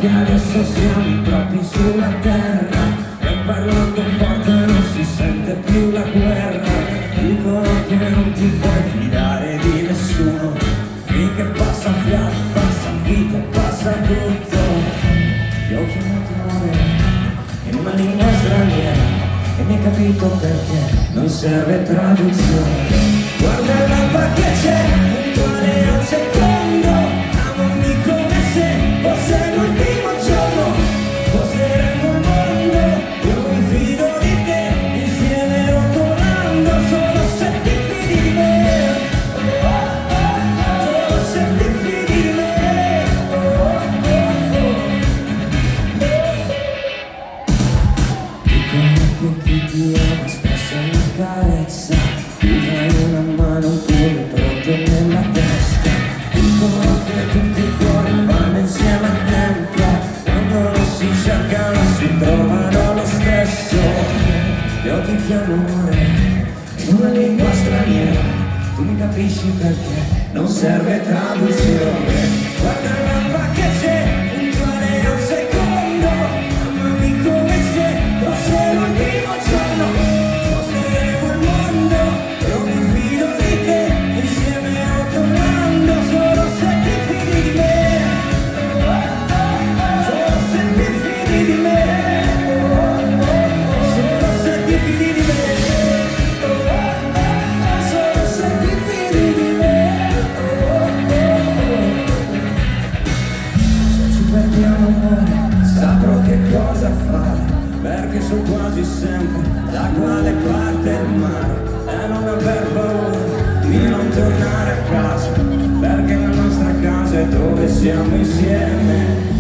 che adesso siamo proprio sulla terra e parlando forte non si sente più la guerra. Dicono che non ti puoi fidare di nessuno, finché passa fiato, passa vita, passa tutto. Io ho chiamato amore in una lingua straniera e mi hai capito perché non serve traduzione. Guarda l'alba che c'è, puntuale al secondo, amami come se fosse l'ultimo giorno. Posteremo il mondo, io mi fido di te, insieme rotolando, solo se ti fidi di me, solo se ti fidi di me. Dicono che chi ti ama spesso è una carezza, usai una mano pure proprio nella testa. Dicono che tutti i cuori vanno insieme al tempo, quando non si cercano si trovano lo stesso. Io ti chiamo amore in una lingua straniera, tu mi capisci perché non serve traduzione. Guarda l'alba che c'è, puntuale al secondo, amami come se fosse l'ultimo giorno. Posteremo il mondo, io mi fido di te, insieme rotolando, solo se ti fidi di me, solo se ti fidi di me, solo se ti fidi di me, solo se ti fidi di me. Se ci perdiamo amore, saprò che cosa fare, perché so quasi sempre da quale parte il mare. E non aver paura di non tornare a casa, perché la nostra casa è dove siamo insieme.